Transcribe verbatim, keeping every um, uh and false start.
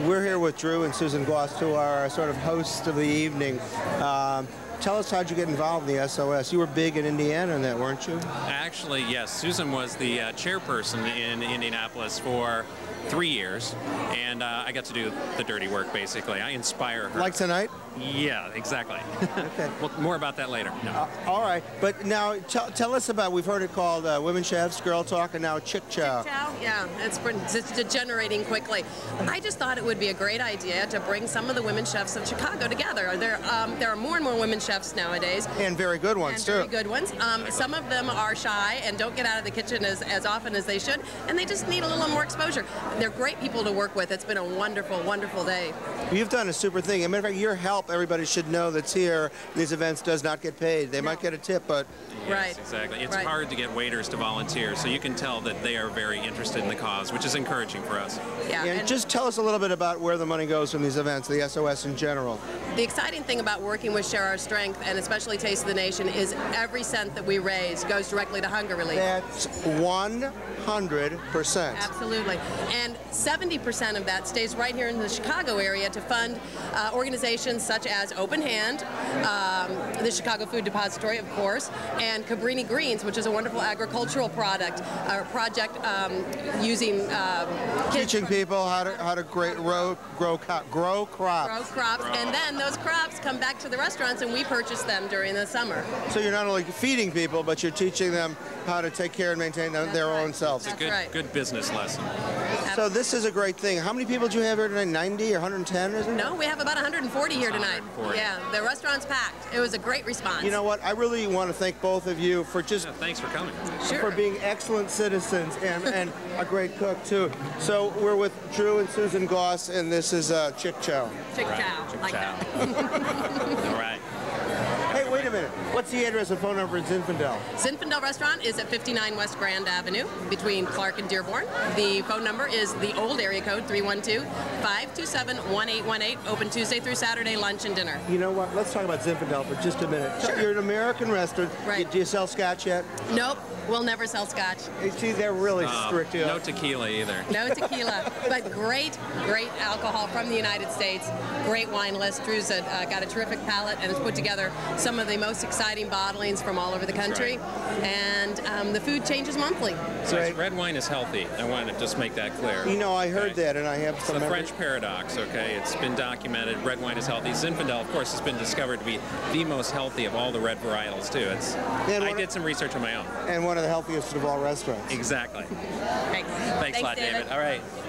We're here with Drew and Susan Goss, who are our sort of hosts of the evening. Um, tell us, how'd you get involved in the S O S? You were big in Indiana in that, weren't you? Actually, yes. Susan was the uh, chairperson in Indianapolis for three years, and uh, I got to do the dirty work, basically. I inspire her. Like tonight? Yeah, exactly. Okay. Well, more about that later. No. Uh, all right. But now, tell, tell us about, we've heard it called uh, Women Chefs, Girl Talk, and now Chick Chow. Chick Chow, yeah. It's, it's degenerating quickly. I just thought it would be a great idea to bring some of the women chefs of Chicago together. There, um, there are more and more women chefs nowadays. And very good ones, and too. very good ones. Um, some of them are shy and don't get out of the kitchen as, as often as they should, and they just need a little more exposure. They're great people to work with. It's been a wonderful, wonderful day. You've done a super thing. As a matter of fact, your help, everybody should know that's here, these events does not get paid. They no. might get a tip, but... Yes, right. exactly. It's right. hard to get waiters to volunteer, so you can tell that they are very interested in the cause, which is encouraging for us. Yeah, and, and just tell us a little bit about where the money goes from these events, the S O S in general. The exciting thing about working with Share Our Strength, and especially Taste of the Nation, is every cent that we raise goes directly to hunger relief. That's one hundred percent. Absolutely. And seventy percent of that stays right here in the Chicago area to fund uh, organizations such as Open Hand, um, the Chicago Food Depository, of course, and Cabrini Greens, which is a wonderful agricultural product, uh, project um, using um, teaching people how to how to grow grow grow, grow crops. Grow crops, and then those crops come back to the restaurants, and we purchase them during the summer. So you're not only feeding people, but you're teaching them how to take care and maintain them, their right. own selves. It's a good, right. good business lesson. So this is a great thing. How many people do you have here tonight? ninety or one hundred ten, is it? No, we have about one hundred forty here tonight. one hundred forty. Yeah, the restaurant's packed. It was a great response. You know what? I really want to thank both of you for just Yeah, thanks for coming. Sure. for being excellent citizens and, and a great cook too. So we're with Drew and Susan Goss, and this is uh, Chick Chow. Chick Right. Chow, Chick like Chow. that. All right. Hey, wait a minute. What's the address and phone number at Zinfandel? Zinfandel Restaurant is at fifty-nine West Grand Avenue between Clark and Dearborn. The phone number is the old area code, three one two, five two seven, one eight one eight, open Tuesday through Saturday, lunch and dinner. You know what? Let's talk about Zinfandel for just a minute. Sure. You're an American restaurant. Right. You, do you sell scotch yet? Nope, we'll never sell scotch. You see, they're really Uh, strict here. no tequila either. No tequila, but great, great alcohol from the United States. Great wine list. Drew's a, uh, got a terrific palate and has put together some of the most exciting bottlings from all over the country. Right. And um, the food changes monthly. So Right. red wine is healthy. I wanted to just make that clear. You know, I heard Right. that, and I have It's some the memory. French paradox, okay? It's been documented. Red wine is healthy. Zinfandel, of course, has been discovered to be the most healthy of all the red varietals, too. It's. And I one- did some research on my own. And one of the healthiest of all restaurants. Exactly. Thanks. Thanks a lot, David. All right.